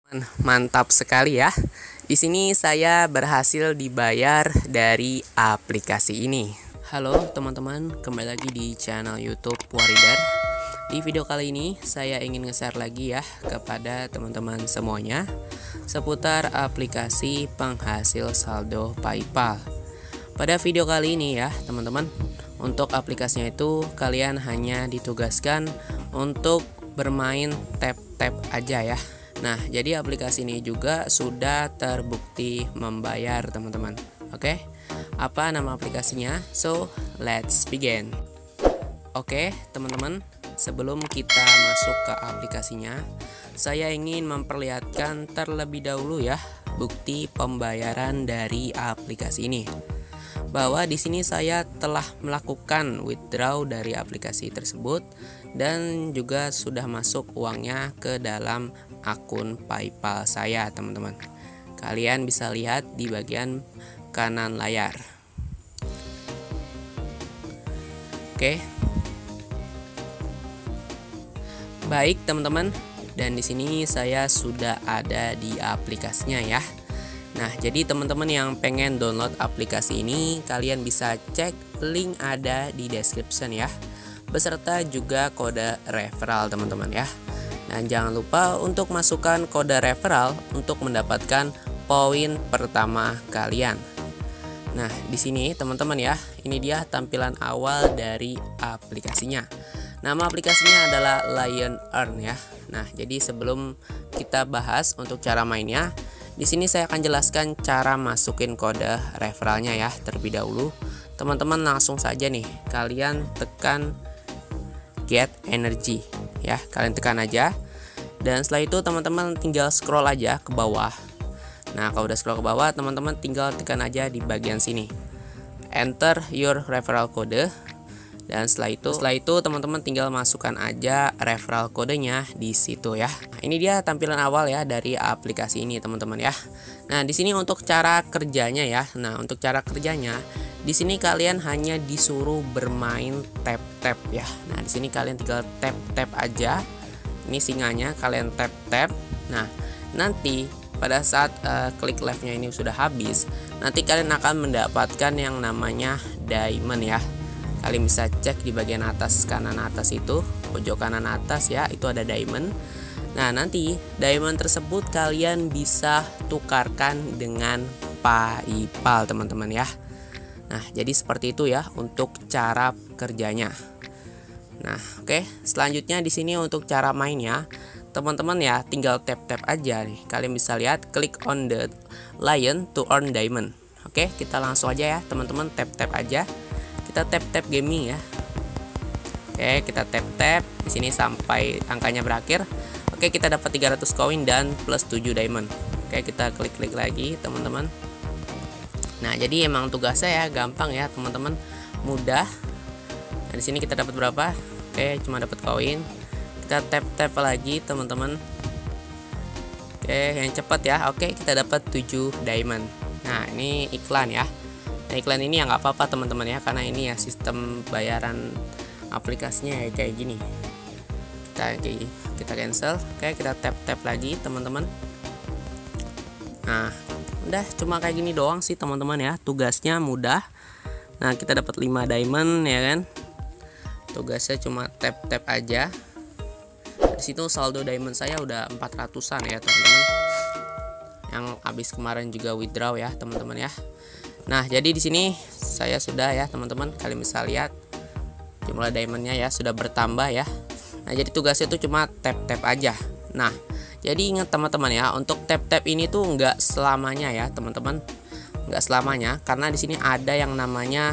Mantap sekali ya. Di sini saya berhasil dibayar dari aplikasi ini. Halo teman-teman, kembali lagi di channel YouTube Waridar. Di video kali ini saya ingin nge-share lagi ya kepada teman-teman semuanya seputar aplikasi penghasil saldo PayPal. Pada video kali ini ya teman-teman, untuk aplikasinya itu kalian hanya ditugaskan untuk bermain tap-tap aja ya. Nah, jadi aplikasi ini juga sudah terbukti membayar teman-teman. Oke, apa nama aplikasinya? So, let's begin. Oke, teman-teman, sebelum kita masuk ke aplikasinya, saya ingin memperlihatkan terlebih dahulu ya bukti pembayaran dari aplikasi ini. Bahwa di sini saya telah melakukan withdraw dari aplikasi tersebut dan juga sudah masuk uangnya ke dalam akun PayPal saya, teman-teman. Kalian bisa lihat di bagian kanan layar. Oke. Baik, teman-teman. Dan di sini saya sudah ada di aplikasinya ya. Nah, jadi teman-teman yang pengen download aplikasi ini, kalian bisa cek link ada di description ya, beserta juga kode referral teman-teman ya. Dan jangan lupa untuk masukkan kode referral untuk mendapatkan poin pertama kalian. Nah, di sini teman-teman ya, ini dia tampilan awal dari aplikasinya. Nama aplikasinya adalah Lion Earn ya. Nah, jadi sebelum kita bahas untuk cara mainnya, di sini saya akan jelaskan cara masukin kode referralnya ya terlebih dahulu. Teman-teman langsung saja nih, kalian tekan Get Energy ya, kalian tekan aja. Dan setelah itu teman-teman tinggal scroll aja ke bawah. Nah, kalau udah scroll ke bawah, teman-teman tinggal tekan aja di bagian sini. Enter your referral code. Dan setelah itu teman-teman tinggal masukkan aja referral kodenya di situ ya. Nah, ini dia tampilan awal ya dari aplikasi ini teman-teman ya. Nah, di sini untuk cara kerjanya ya. Nah, untuk cara kerjanya di sini kalian hanya disuruh bermain tap-tap ya. Nah, di sini kalian tinggal tap-tap aja. Ini singanya, kalian tap-tap. Nah, nanti pada saat klik live-nya ini sudah habis, nanti kalian akan mendapatkan yang namanya diamond ya. Kalian bisa cek di bagian atas kanan atas itu, pojok kanan atas ya, itu ada diamond. Nah, nanti diamond tersebut kalian bisa tukarkan dengan PayPal teman-teman ya. Nah, jadi seperti itu ya untuk cara kerjanya. Nah, oke, selanjutnya di sini untuk cara mainnya, teman-teman ya tinggal tap-tap aja nih. Kalian bisa lihat klik on the lion to earn diamond. Oke, kita langsung aja ya teman-teman, tap-tap aja. Kita tap-tap gaming ya. Oke, kita tap-tap di sini sampai angkanya berakhir. Oke, kita dapat 300 koin dan plus 7 diamond. Oke, kita klik-klik lagi teman-teman. Nah, jadi emang tugasnya ya gampang ya teman-teman, mudah. Nah, di sini kita dapat berapa? Oke, cuma dapat koin. Kita tap-tap lagi teman-teman. Oke, yang cepat ya. Oke, kita dapat 7 diamond. Nah, ini iklan ya. Nah, iklan ini ya nggak apa-apa teman-teman ya, karena ini ya sistem bayaran aplikasinya ya kayak gini. Kita cancel. Oke, kita tap-tap lagi teman-teman. Nah, udah cuma kayak gini doang sih teman-teman ya. Tugasnya mudah. Nah, kita dapat 5 diamond ya kan. Tugasnya cuma tap-tap aja. Di situ saldo diamond saya udah 400-an ya teman-teman. Yang habis kemarin juga withdraw ya teman-teman ya. Nah, jadi di sini saya sudah ya teman-teman, kalian bisa lihat jumlah diamondnya ya sudah bertambah ya. Nah, jadi tugasnya itu cuma tap-tap aja. Nah, jadi ingat teman-teman ya, untuk tap-tap ini tuh nggak selamanya ya teman-teman, nggak selamanya, karena di sini ada yang namanya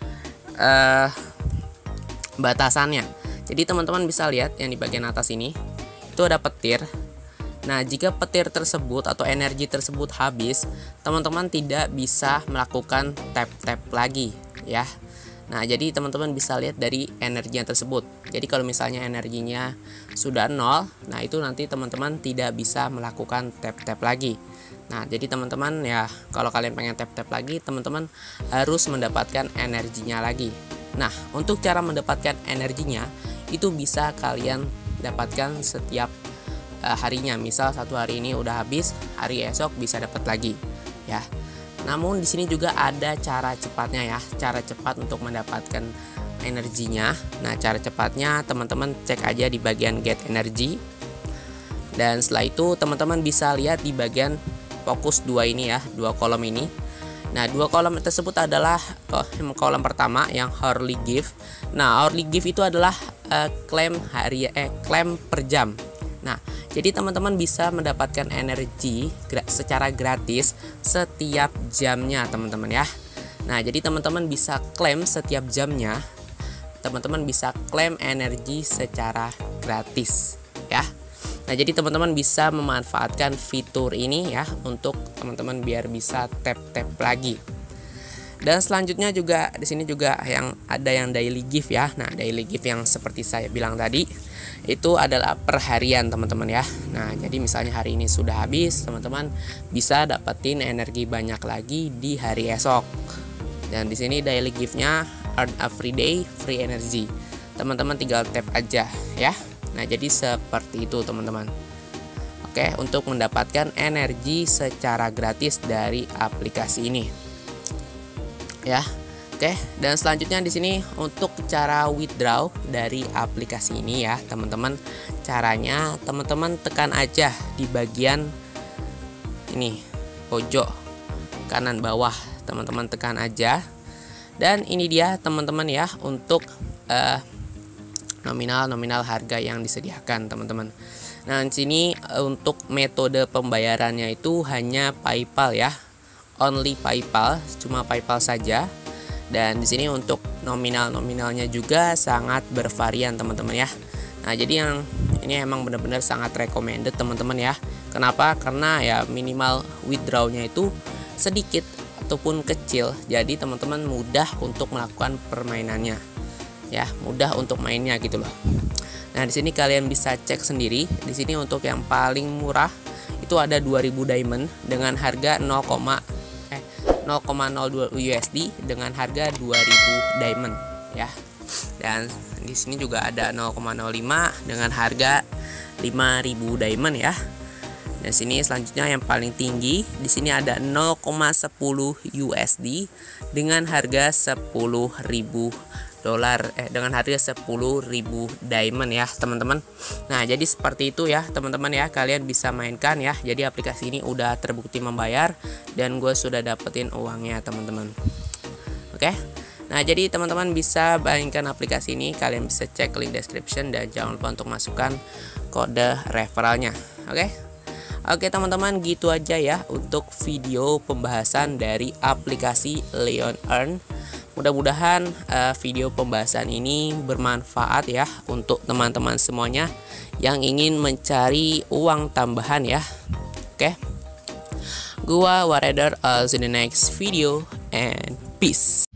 batasannya. Jadi teman-teman bisa lihat yang di bagian atas ini itu ada petir. Nah, jika petir tersebut atau energi tersebut habis, teman-teman tidak bisa melakukan tap-tap lagi ya. Nah, jadi teman-teman bisa lihat dari energinya tersebut. Jadi kalau misalnya energinya sudah 0, nah itu nanti teman-teman tidak bisa melakukan tap-tap lagi. Nah, jadi teman-teman ya, kalau kalian pengen tap-tap lagi, teman-teman harus mendapatkan energinya lagi. Nah, untuk cara mendapatkan energinya itu bisa kalian dapatkan setiap harinya. Misal satu hari ini udah habis, hari esok bisa dapat lagi ya. Namun di sini juga ada cara cepatnya ya, cara cepat untuk mendapatkan energinya. Nah, cara cepatnya teman-teman cek aja di bagian get energy. Dan setelah itu teman-teman bisa lihat di bagian fokus 2 ini ya, 2 kolom ini. Nah, 2 kolom tersebut adalah kolom pertama yang hourly gift. Nah, hourly gift itu adalah klaim per jam. Nah, jadi teman-teman bisa mendapatkan energi secara gratis setiap jamnya, teman-teman ya. Nah, jadi teman-teman bisa klaim setiap jamnya. Teman-teman bisa klaim energi secara gratis ya. Nah, jadi teman-teman bisa memanfaatkan fitur ini ya untuk teman-teman biar bisa tap-tap lagi. Dan selanjutnya juga di sini juga ada yang daily gift ya. Nah, daily gift yang seperti saya bilang tadi itu adalah per harian, teman-teman ya. Nah, jadi misalnya hari ini sudah habis, teman-teman bisa dapetin energi banyak lagi di hari esok. Dan di sini daily gift-nya earn every day free energy. Teman-teman tinggal tap aja ya. Nah, jadi seperti itu, teman-teman. Oke, untuk mendapatkan energi secara gratis dari aplikasi ini. Ya. Oke, dan selanjutnya di sini untuk cara withdraw dari aplikasi ini ya, teman-teman. Caranya teman-teman tekan aja di bagian ini pojok kanan bawah. Teman-teman tekan aja. Dan ini dia, teman-teman ya, untuk nominal harga yang disediakan, teman-teman. Nah, di sini untuk metode pembayarannya itu hanya PayPal ya. Only PayPal, cuma PayPal saja. Dan di sini untuk nominalnya juga sangat bervarian, teman-teman ya. Nah, jadi yang ini emang benar-benar sangat recommended, teman-teman ya. Kenapa? Karena ya minimal withdrawnya itu sedikit ataupun kecil. Jadi teman-teman mudah untuk melakukan permainannya. Ya, mudah untuk mainnya gitu loh. Nah, di sini kalian bisa cek sendiri. Di sini untuk yang paling murah itu ada 2000 diamond dengan harga 0,02 USD dengan harga 2000 diamond ya. Dan di sini juga ada 0,05 dengan harga 5000 diamond ya. Dan sini selanjutnya yang paling tinggi di sini ada 0,10 USD dengan harga 10.000 dolar dengan harga 10.000 diamond ya, teman-teman. Nah, jadi seperti itu ya, teman-teman ya, kalian bisa mainkan ya. Jadi aplikasi ini udah terbukti membayar dan gue sudah dapetin uangnya, teman-teman. Oke. Nah, jadi teman-teman bisa mainkan aplikasi ini, kalian bisa cek link description dan jangan lupa untuk masukkan kode referralnya. Oke, teman-teman, gitu aja ya untuk video pembahasan dari aplikasi Leon Earn. Mudah-mudahan video pembahasan ini bermanfaat ya untuk teman-teman semuanya yang ingin mencari uang tambahan ya. Oke. Gua Wareder, see you in the next video and peace.